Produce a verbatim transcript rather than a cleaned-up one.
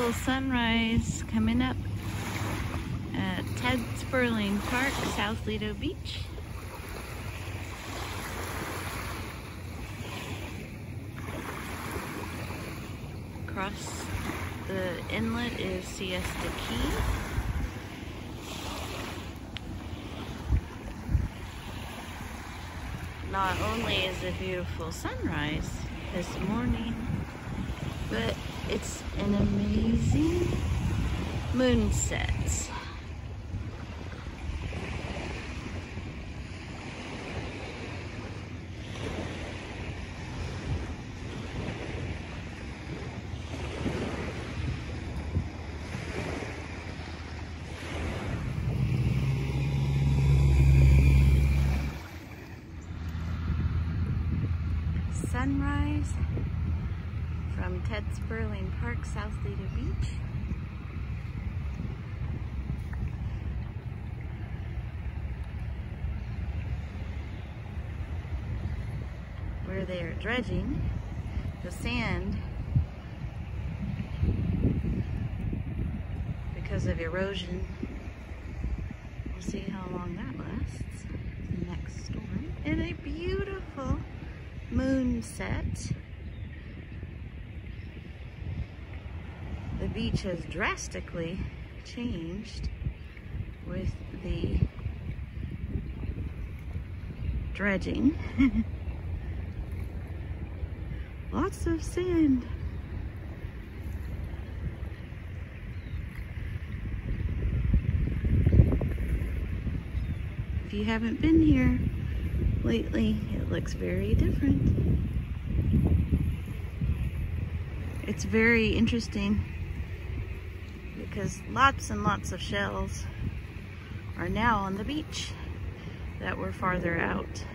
beautiful sunrise coming up at Ted Sperling Park, South Lido Beach. Across the inlet is Siesta Key. Not only is it a beautiful sunrise this morning, but it's an amazing moonset. Sunrise from Ted Sperling Park, South Lido Beach. Where they are dredging the sand because of erosion. We'll see how long that lasts. The next storm. And a beautiful moonset. The beach has drastically changed with the dredging. Lots of sand. If you haven't been here lately, it looks very different. It's very interesting because lots and lots of shells are now on the beach that were farther out.